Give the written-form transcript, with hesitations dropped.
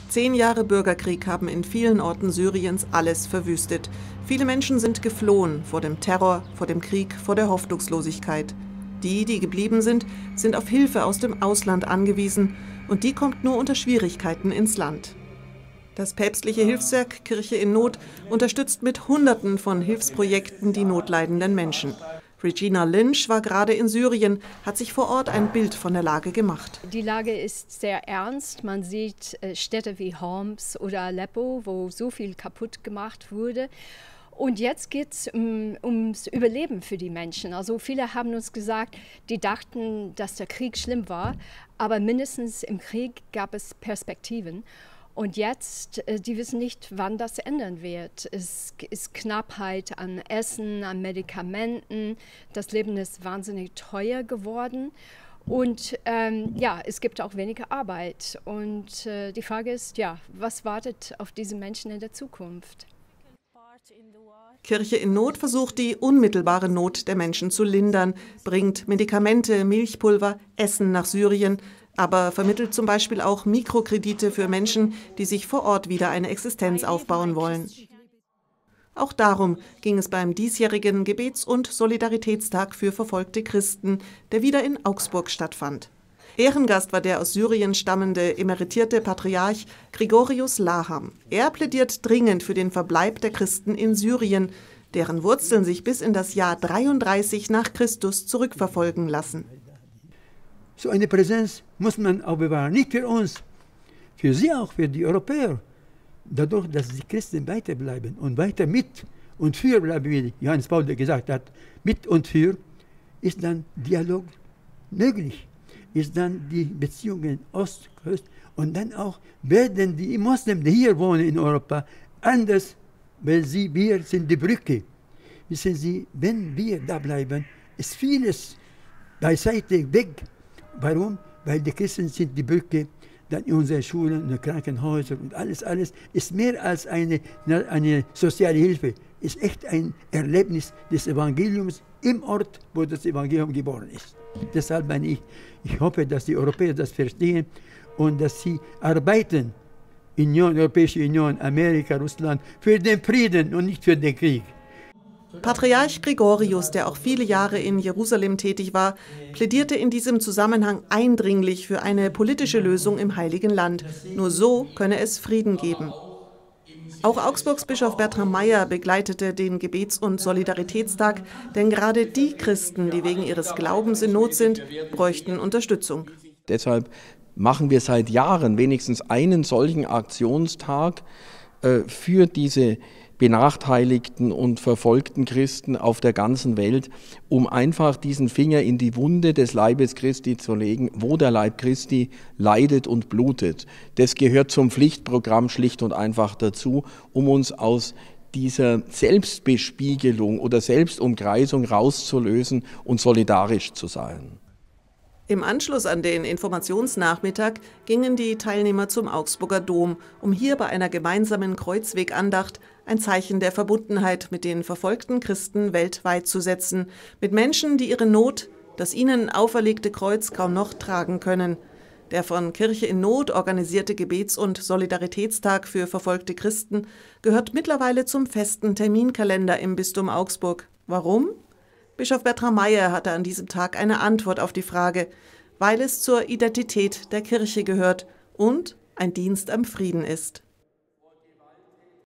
10 Jahre Bürgerkrieg haben in vielen Orten Syriens alles verwüstet. Viele Menschen sind geflohen vor dem Terror, vor dem Krieg, vor der Hoffnungslosigkeit. Die, die geblieben sind, sind auf Hilfe aus dem Ausland angewiesen und die kommt nur unter Schwierigkeiten ins Land. Das päpstliche Hilfswerk Kirche in Not unterstützt mit Hunderten von Hilfsprojekten die notleidenden Menschen. Regina Lynch war gerade in Syrien, hat sich vor Ort ein Bild von der Lage gemacht. Die Lage ist sehr ernst. Man sieht Städte wie Homs oder Aleppo, wo so viel kaputt gemacht wurde. Und jetzt geht es ums Überleben für die Menschen. Also viele haben uns gesagt, die dachten, dass der Krieg schlimm war, aber mindestens im Krieg gab es Perspektiven. Und jetzt, die wissen nicht, wann das ändern wird. Es ist Knappheit an Essen, an Medikamenten. Das Leben ist wahnsinnig teuer geworden. Und ja, es gibt auch weniger Arbeit. Und die Frage ist, ja, was wartet auf diese Menschen in der Zukunft? Kirche in Not versucht, die unmittelbare Not der Menschen zu lindern, bringt Medikamente, Milchpulver, Essen nach Syrien, aber vermittelt zum Beispiel auch Mikrokredite für Menschen, die sich vor Ort wieder eine Existenz aufbauen wollen. Auch darum ging es beim diesjährigen Gebets- und Solidaritätstag für verfolgte Christen, der wieder in Augsburg stattfand. Ehrengast war der aus Syrien stammende emeritierte Patriarch Gregorius Laham. Er plädiert dringend für den Verbleib der Christen in Syrien, deren Wurzeln sich bis in das Jahr 33 nach Christus zurückverfolgen lassen. So eine Präsenz muss man auch bewahren, nicht für uns, für sie auch, für die Europäer. Dadurch, dass die Christen weiterbleiben und weiter mit und für bleiben, wie Johannes Paul gesagt hat, mit und für, ist dann Dialog möglich, ist dann die Beziehungen Ost-Ost und dann auch werden die Moslems, die hier wohnen in Europa, anders, weil wir sind die Brücke. Wissen Sie, wenn wir da bleiben, ist vieles beiseite weg. Warum? Weil die Christen sind die Brücke, dann in unseren Schulen, in den Krankenhäusern und alles ist mehr als eine soziale Hilfe. Ist echt ein Erlebnis des Evangeliums im Ort, wo das Evangelium geboren ist. Deshalb meine ich hoffe, dass die Europäer das verstehen und dass sie arbeiten, Europäische Union, Amerika, Russland, für den Frieden und nicht für den Krieg. Patriarch Gregorius, der auch viele Jahre in Jerusalem tätig war, plädierte in diesem Zusammenhang eindringlich für eine politische Lösung im Heiligen Land. Nur so könne es Frieden geben. Auch Augsburgs Bischof Bertram Meyer begleitete den Gebets- und Solidaritätstag, denn gerade die Christen, die wegen ihres Glaubens in Not sind, bräuchten Unterstützung. Deshalb machen wir seit Jahren wenigstens einen solchen Aktionstag für diese benachteiligten und verfolgten Christen auf der ganzen Welt, um einfach diesen Finger in die Wunde des Leibes Christi zu legen, wo der Leib Christi leidet und blutet. Das gehört zum Pflichtprogramm schlicht und einfach dazu, um uns aus dieser Selbstbespiegelung oder Selbstumkreisung rauszulösen und solidarisch zu sein. Im Anschluss an den Informationsnachmittag gingen die Teilnehmer zum Augsburger Dom, um hier bei einer gemeinsamen Kreuzwegandacht ein Zeichen der Verbundenheit mit den verfolgten Christen weltweit zu setzen, mit Menschen, die ihre Not, das ihnen auferlegte Kreuz kaum noch tragen können. Der von Kirche in Not organisierte Gebets- und Solidaritätstag für verfolgte Christen gehört mittlerweile zum festen Terminkalender im Bistum Augsburg. Warum? Bischof Bertram Meyer hatte an diesem Tag eine Antwort auf die Frage, weil es zur Identität der Kirche gehört und ein Dienst am Frieden ist.